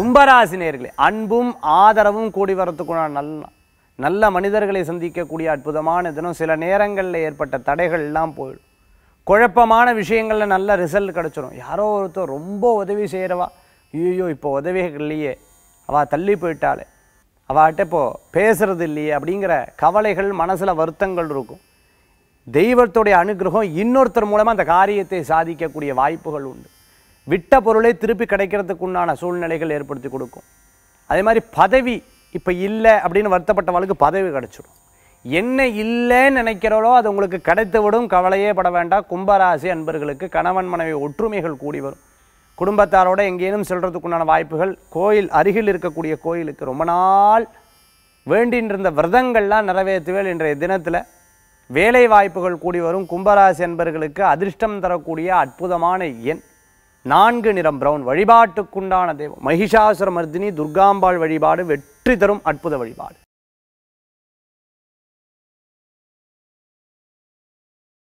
கும்பராசி நேயர்களே, அன்பும் ஆதரவும் கூடி வரத்துக்குள்ள நல்ல மனிதர்களை சந்திக்கக்கூடிய அற்புதமான தினம். சில நேரங்களில் ஏற்பட்ட தடைகள் எல்லாம் போயிடும். குழப்பமான விஷயங்களில் நல்ல ரிசல்ட் கிடச்சிடும். யாரோ ஒருத்தர் ரொம்ப உதவி செய்கிறவா, ஐயோ இப்போ உதவிகள் இல்லையே, அவள் தள்ளி போயிட்டாளே, அவள்கிட்ட இப்போது பேசுறது இல்லையே அப்படிங்கிற கவலைகள், மனசில் வருத்தங்கள் இருக்கும். தெய்வத்துடைய அனுகிரகம் இன்னொருத்தர் மூலமாக அந்த காரியத்தை சாதிக்கக்கூடிய வாய்ப்புகள் உண்டு. விட்ட பொருளை திருப்பி கிடைக்கிறதுக்கு உண்டான சூழ்நிலைகள் ஏற்படுத்தி கொடுக்கும். அதே மாதிரி பதவி இப்போ இல்லை அப்படின்னு வருத்தப்பட்டவளுக்கு பதவி கிடச்சிடும். என்ன இல்லைன்னு நினைக்கிறவளோ அது உங்களுக்கு கிடைத்து விடும். கவலையே பட வேண்டாம். கும்பராசி அன்பர்களுக்கு கணவன் மனைவி ஒற்றுமைகள் கூடி வரும். குடும்பத்தாரோட எங்கேயும் செல்றதுக்குண்டான வாய்ப்புகள், கோயில் அருகில் இருக்கக்கூடிய கோயிலுக்கு ரொம்ப நாள் வேண்டின்னு இருந்த விரதங்கள்லாம் நிறைவேற்றுவேல். இன்றைய தினத்தில் வேலை வாய்ப்புகள் கூடி வரும். கும்பராசி அன்பர்களுக்கு அதிர்ஷ்டம் தரக்கூடிய அற்புதமான எண் 4 நிறம் பிரவுன். வழிபாட்டுக்குண்டான தெய்வம் மகிஷாசுர மர்தினி துர்காம்பாள் வழிபாடு வெற்றி தரும் அற்புத வழிபாடு.